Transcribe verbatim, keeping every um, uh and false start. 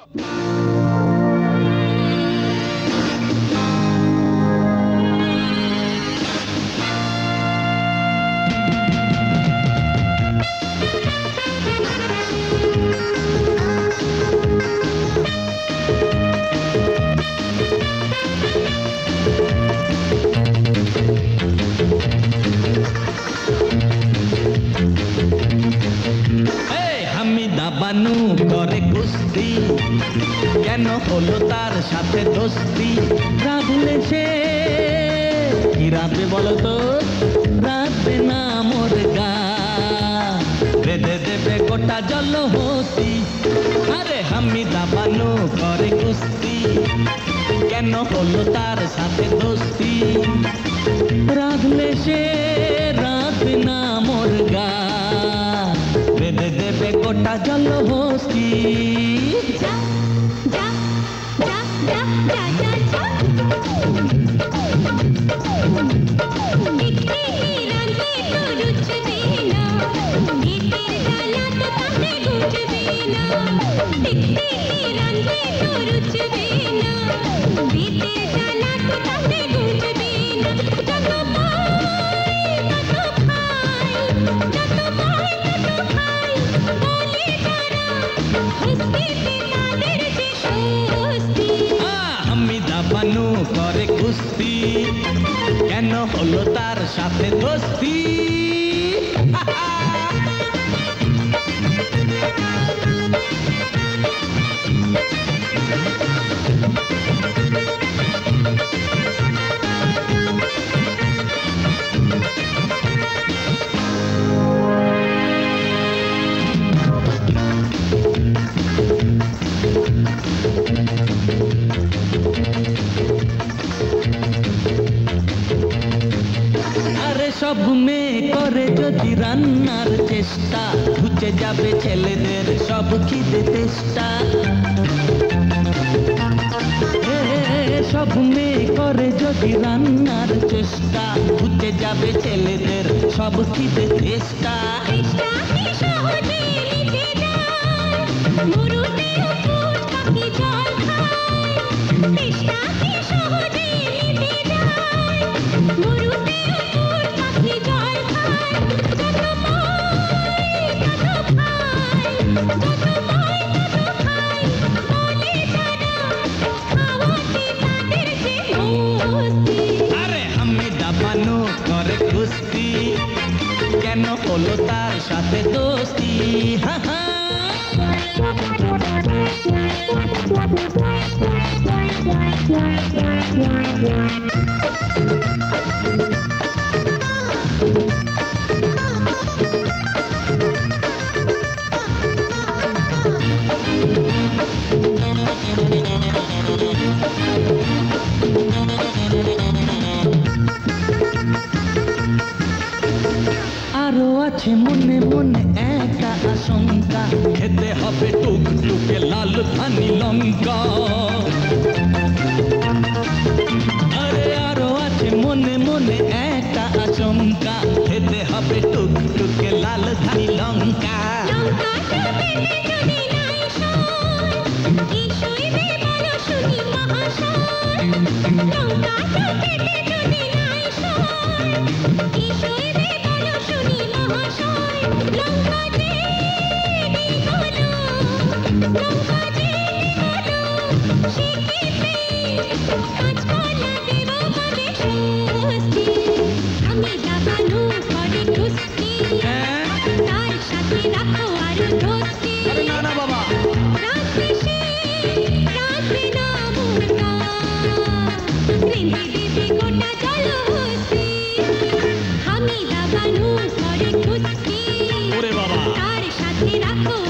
বানু করে কুস্তি কেন হলো তার সাথে দোস্তি রাধলে সে কি রাধবে বলো তো রাধবে না মোর গা বেঁধে দেবে গোটা জলহস্তি আরে হামিদা বানু করে কুস্তি কেন হলো তার সাথে দোস্তি রাধলে সে রাধবে না মোর গা বেঁধে দেবে গোটা জলহস্তি যা যা যা যা যা যা যা দেখতে রাধে তো রুচবে না গীতের গালা তো তাতে গুজবে না দেখতে রাধে তো রুচবে না গীতের গালা তো তাতে গুজবে না যত পাই তত খাই যত পাই তত খাই বলে যারা হস্তিতে তাদের যে স্বস্তি হামিদা বানু করে কুস্তি কেন হলো তার সাথে দোস্তি সব মেয়ে করে যদি রান্নার চেষ্টা ঘুচে যাবে ছেলেদের সব খিদে তেষ্টা সব মেয়ে করে যদি রান্নার চেষ্টা ঘুচে যাবে ছেলেদের সব খিদে তেষ্টা আরে হামিদা বানু করে কুস্তি কেন হলো তার সাথে দোস্তি হা হা আরো আছে মনে মনে একটা আশঙ্কা খেতে হবে টুকটুকে লাল ধানি লঙ্কা আরে আরো আছে মনে মনে একটা আশঙ্কা খেতে হবে টুকটুকে লাল ধানি লঙ্কা ওরে বাবা তার সাথে রাখো